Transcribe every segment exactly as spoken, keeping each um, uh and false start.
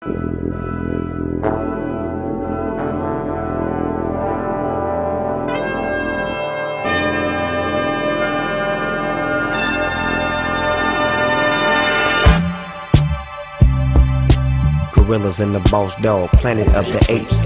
Gorillas in the Boss Dog, Planet of the Apes.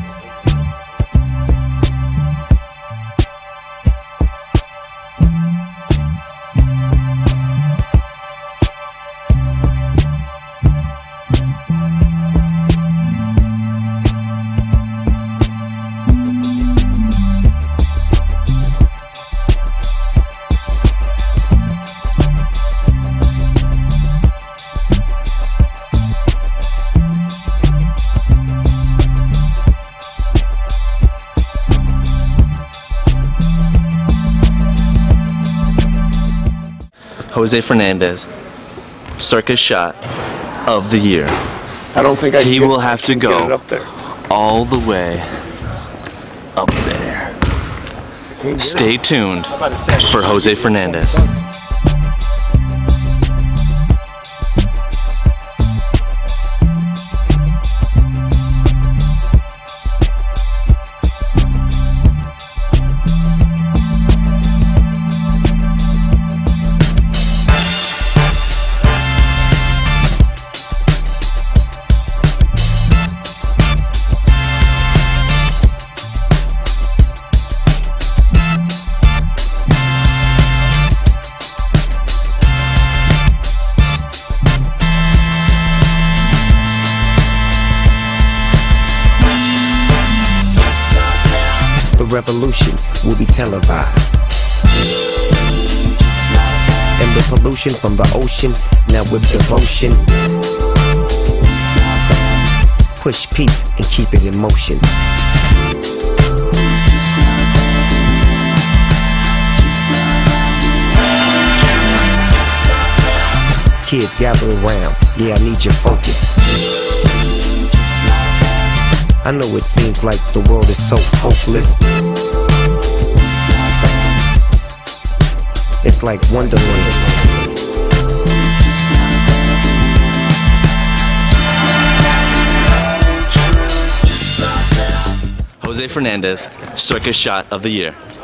Jose Fernandez, circus shot of the year. I don't think I can He get, will have to get go it up there. all the way up there. Stay tuned for Jose Fernandez. The revolution will be televised. And the pollution from the ocean, now with devotion. Push peace and keep it in motion. Kids gather around, yeah, I need your focus. I know it seems like the world is so hopeless. It's like Wonderland. Jose Fernandez, circus shot of the year.